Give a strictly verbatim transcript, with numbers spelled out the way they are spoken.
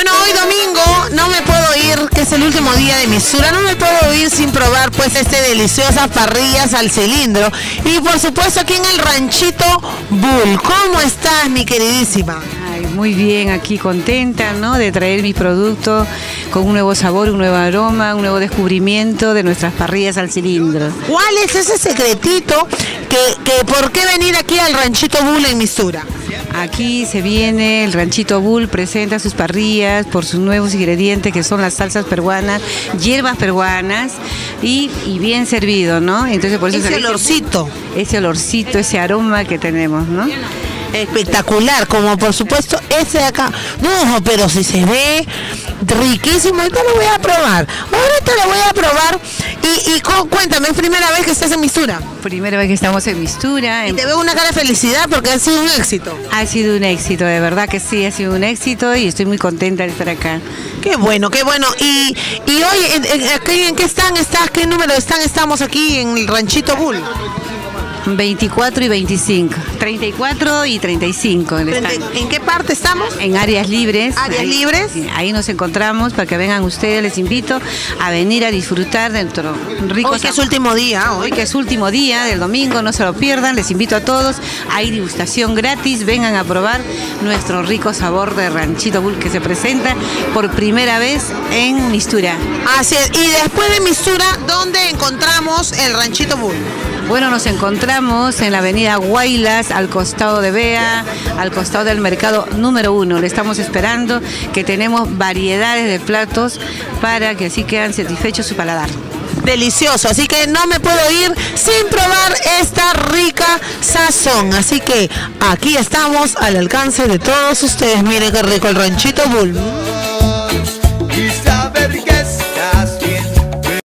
Bueno, hoy domingo no me puedo ir, que es el último día de Mistura, no me puedo ir sin probar pues este deliciosas parrillas al cilindro. Y por supuesto aquí en el Ranchito Bull. ¿Cómo estás, mi queridísima? Ay, muy bien, aquí contenta, ¿no?, de traer mi producto con un nuevo sabor, un nuevo aroma, un nuevo descubrimiento de nuestras parrillas al cilindro. ¿Cuál es ese secretito que, que por qué venir aquí al Ranchito Bull en Mistura? Aquí se viene, el Ranchito Bull presenta sus parrillas por sus nuevos ingredientes que son las salsas peruanas, hierbas peruanas y, y bien servido, ¿no? Entonces por eso Ese se olorcito. ese olorcito, ese aroma que tenemos, ¿no? Espectacular, como por supuesto ese de acá. No, pero si se ve riquísimo, ahorita lo voy a probar. Ahorita lo voy a probar. Y, y cu- cuéntame, ¿es primera vez que estás en Mistura? Primera vez que estamos en Mistura. Y en- te veo una cara de felicidad porque ha sido un éxito. Ha sido un éxito, de verdad que sí, ha sido un éxito y estoy muy contenta de estar acá. Qué bueno, qué bueno. Y, y hoy, ¿en, en, aquí, ¿en qué están? ¿Estás? ¿Qué número están? Estamos aquí en el Ranchito Bull. veinticuatro y veinticinco, treinta y cuatro y treinta y cinco en el ¿En, stand. en qué parte estamos? En áreas libres. ¿Áreas ahí, libres? sí, ahí nos encontramos para que vengan ustedes, les invito a venir a disfrutar de nuestro rico Hoy que es sabor. último día, hoy. Hoy que es último día del domingo, no se lo pierdan, les invito a todos, hay degustación gratis, vengan a probar nuestro rico sabor de Ranchito Bull que se presenta por primera vez en Mistura. Así es. Y después de Mistura, ¿dónde encontramos el Ranchito Bull? Bueno, nos encontramos en la avenida Guaylas, al costado de Bea, al costado del mercado número uno. Le estamos esperando, que tenemos variedades de platos para que así quedan satisfechos su paladar. Delicioso, así que no me puedo ir sin probar esta rica sazón. Así que aquí estamos al alcance de todos ustedes. Miren qué rico el Ranchito Bull.